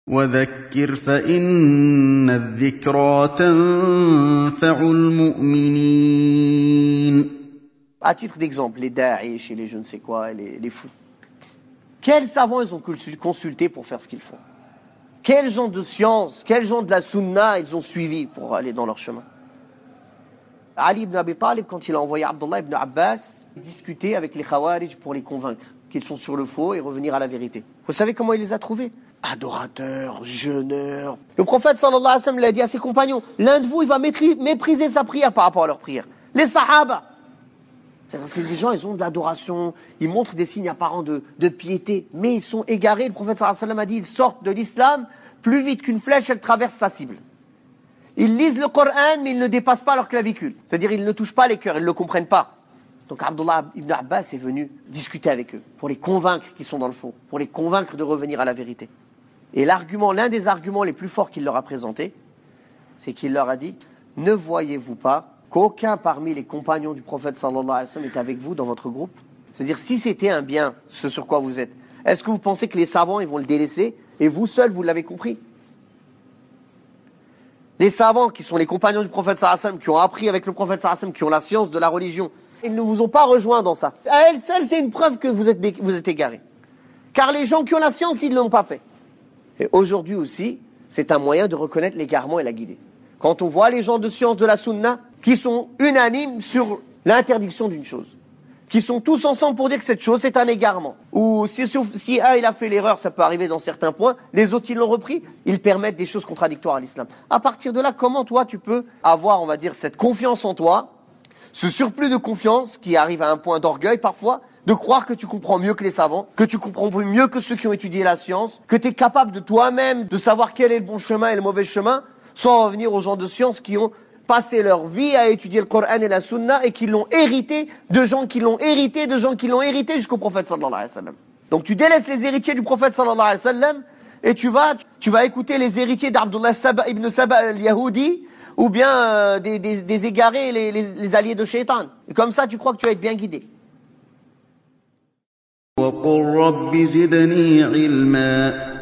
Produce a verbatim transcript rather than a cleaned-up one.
وذكر فإن الذكرى تنفع المؤمنين. À titre d'exemple, les Daesh et les je ne sais quoi, les, les fous. Quels savants ils ont consulté pour faire ce qu'ils font? Quels gens de science, quels gens de la sunna ils ont suivi pour aller dans leur chemin? Ali ibn Abi Talib, quand il a envoyé Abdullah ibn Abbas discuter avec les Khawarij pour les convaincre qu'ils sont sur le faux et revenir à la vérité. Vous savez comment il les a trouvés? Adorateurs, jeûneurs. Le prophète sallallahu alayhi wa sallam l'a dit à ses compagnons, l'un de vous il va mépriser sa prière par rapport à leur prière. Les Sahaba, c'est des gens, ils ont de l'adoration, ils montrent des signes apparents de, de piété, mais ils sont égarés. Le prophète sallallahu alayhi wa sallam a dit, ils sortent de l'islam plus vite qu'une flèche, elle traverse sa cible. Ils lisent le Coran, mais ils ne dépassent pas leur clavicule. C'est-à-dire, ils ne touchent pas les cœurs, ils ne le comprennent pas. Donc Abdullah ibn Abbas est venu discuter avec eux, pour les convaincre qu'ils sont dans le faux, pour les convaincre de revenir à la vérité. Et l'argument, l'un des arguments les plus forts qu'il leur a présenté, c'est qu'il leur a dit, ne voyez-vous pas qu'aucun parmi les compagnons du prophète sallallahu alayhi wa sallam est avec vous dans votre groupe? C'est-à-dire, si c'était un bien, ce sur quoi vous êtes, est-ce que vous pensez que les savants, ils vont le délaisser, et vous seuls, vous l'avez compris? Les savants, qui sont les compagnons du prophète sallallahu alayhi wa sallam, qui ont appris avec le prophète sallallahu alayhi wa sallam, qui ont la science de la religion, ils ne vous ont pas rejoints dans ça. À elle seule, c'est une preuve que vous êtes, vous êtes égarés. Car les gens qui ont la science, ils ne l'ont pas fait. Et aujourd'hui aussi, c'est un moyen de reconnaître l'égarement et la guider. Quand on voit les gens de science de la sunna qui sont unanimes sur l'interdiction d'une chose, qui sont tous ensemble pour dire que cette chose c'est un égarement, ou si, si, si un il a fait l'erreur, ça peut arriver dans certains points, les autres ils l'ont repris, ils permettent des choses contradictoires à l'islam. À partir de là, comment toi tu peux avoir, on va dire, cette confiance en toi, ce surplus de confiance qui arrive à un point d'orgueil parfois, de croire que tu comprends mieux que les savants, que tu comprends mieux que ceux qui ont étudié la science, que tu es capable de toi-même de savoir quel est le bon chemin et le mauvais chemin, sans revenir aux gens de science qui ont passé leur vie à étudier le Coran et la Sunna et qui l'ont hérité de gens qui l'ont hérité, de gens qui l'ont hérité jusqu'au prophète sallallahu alayhi wa sallam. Donc tu délaisses les héritiers du prophète sallallahu alayhi wa sallam et tu vas, tu vas écouter les héritiers d'Abdullah Saba, ibn Saba al-Yahudi ou bien euh, des, des, des égarés, les, les, les alliés de Shaitan. Et comme ça, tu crois que tu vas être bien guidé. وقل رب زدني علما